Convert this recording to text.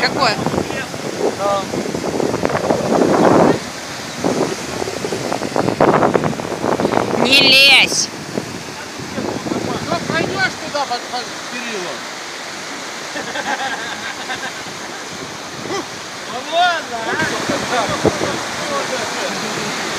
Какое? Да. Не лезь! Ну, пройдешь туда под перилом. Ну ладно, а?